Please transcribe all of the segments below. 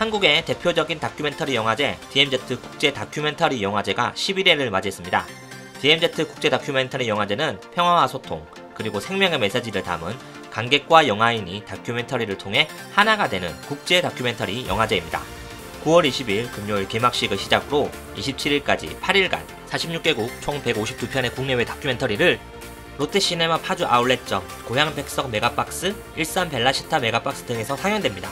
한국의 대표적인 다큐멘터리 영화제 DMZ 국제 다큐멘터리 영화제가 11회를 맞이했습니다. DMZ 국제 다큐멘터리 영화제는 평화와 소통, 그리고 생명의 메시지를 담은 관객과 영화인이 다큐멘터리를 통해 하나가 되는 국제 다큐멘터리 영화제입니다. 9월 20일 금요일 개막식을 시작으로 27일까지 8일간 46개국 총 152편의 국내외 다큐멘터리를 롯데시네마 파주 아울렛점, 고향 백석 메가박스, 일산 벨라시타 메가박스 등에서 상영됩니다.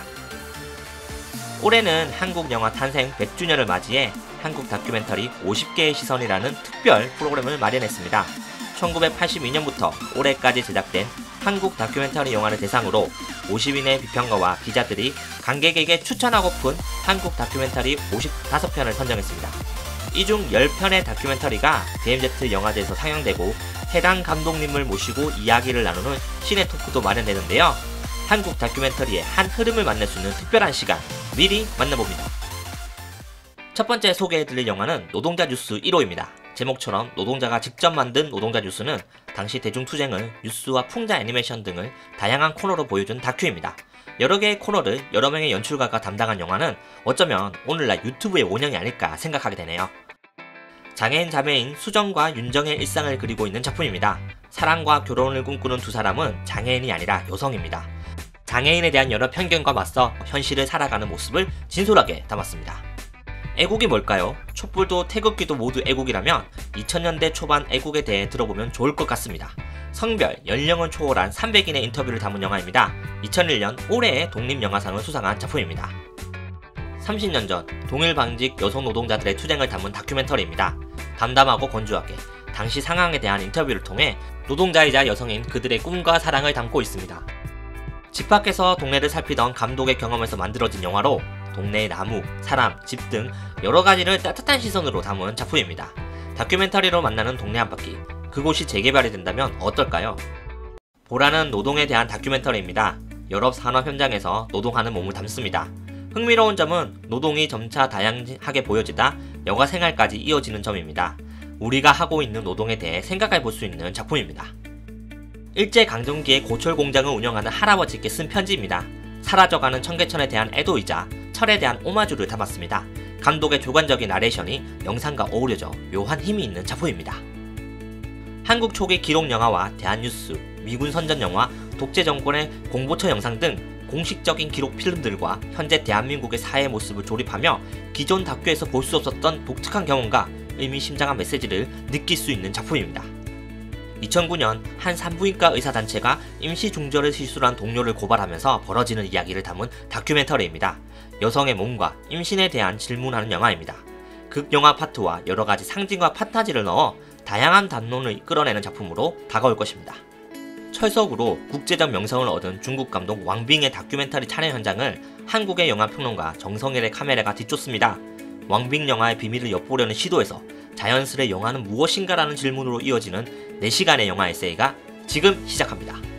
올해는 한국 영화 탄생 100주년을 맞이해 한국 다큐멘터리 50개의 시선이라는 특별 프로그램을 마련했습니다. 1982년부터 올해까지 제작된 한국 다큐멘터리 영화를 대상으로 50인의 비평가와 기자들이 관객에게 추천하고픈 한국 다큐멘터리 55편을 선정했습니다. 이 중 10편의 다큐멘터리가 DMZ 영화제에서 상영되고 해당 감독님을 모시고 이야기를 나누는 시네 토크도 마련되는데요. 한국 다큐멘터리의 한 흐름을 만날 수 있는 특별한 시간, 미리 만나봅니다. 첫 번째 소개해드릴 영화는 노동자 뉴스 1호입니다. 제목처럼 노동자가 직접 만든 노동자 뉴스는 당시 대중투쟁을 뉴스와 풍자 애니메이션 등을 다양한 코너로 보여준 다큐입니다. 여러 개의 코너를 여러 명의 연출가가 담당한 영화는 어쩌면 오늘날 유튜브의 원형이 아닐까 생각하게 되네요. 장애인 자매인 수정과 윤정의 일상을 그리고 있는 작품입니다. 사랑과 결혼을 꿈꾸는 두 사람은 장애인이 아니라 여성입니다. 장애인에 대한 여러 편견과 맞서 현실을 살아가는 모습을 진솔하게 담았습니다. 애국이 뭘까요? 촛불도 태극기도 모두 애국이라면 2000년대 초반 애국에 대해 들어보면 좋을 것 같습니다. 성별, 연령을 초월한 300인의 인터뷰를 담은 영화입니다. 2001년 올해의 독립영화상을 수상한 작품입니다. 30년 전 동일방직 여성 노동자들의 투쟁을 담은 다큐멘터리입니다. 담담하고 건조하게 당시 상황에 대한 인터뷰를 통해 노동자이자 여성인 그들의 꿈과 사랑을 담고 있습니다. 집 밖에서 동네를 살피던 감독의 경험에서 만들어진 영화로 동네의 나무, 사람, 집 등 여러가지를 따뜻한 시선으로 담은 작품입니다. 다큐멘터리로 만나는 동네 한 바퀴, 그곳이 재개발이 된다면 어떨까요? 보라는 노동에 대한 다큐멘터리입니다. 여러 산업 현장에서 노동하는 몸을 담습니다. 흥미로운 점은 노동이 점차 다양하게 보여지다 여가 생활까지 이어지는 점입니다. 우리가 하고 있는 노동에 대해 생각해 볼 수 있는 작품입니다. 일제강점기에 고철 공장을 운영하는 할아버지께 쓴 편지입니다. 사라져가는 청계천에 대한 애도이자 철에 대한 오마주를 담았습니다. 감독의 주관적인 나레이션이 영상과 어우러져 묘한 힘이 있는 작품입니다. 한국 초기 기록 영화와 대한뉴스, 미군 선전 영화, 독재 정권의 공보처 영상 등 공식적인 기록 필름들과 현재 대한민국의 사회 모습을 조립하며 기존 다큐에서 볼 수 없었던 독특한 경험과 의미심장한 메시지를 느낄 수 있는 작품입니다. 2009년 한 산부인과 의사단체가 임시 중절을 실수한 동료를 고발하면서 벌어지는 이야기를 담은 다큐멘터리입니다. 여성의 몸과 임신에 대한 질문하는 영화입니다. 극영화 파트와 여러가지 상징과 판타지를 넣어 다양한 담론을 이끌어내는 작품으로 다가올 것입니다. 철석으로 국제적 명성을 얻은 중국 감독 왕빙의 다큐멘터리 촬영 현장을 한국의 영화평론가 정성일의 카메라가 뒤쫓습니다. 왕빙 영화의 비밀을 엿보려는 시도에서 자연스레 영화는 무엇인가라는 질문으로 이어지는 4시간의 영화 에세이가 지금 시작합니다.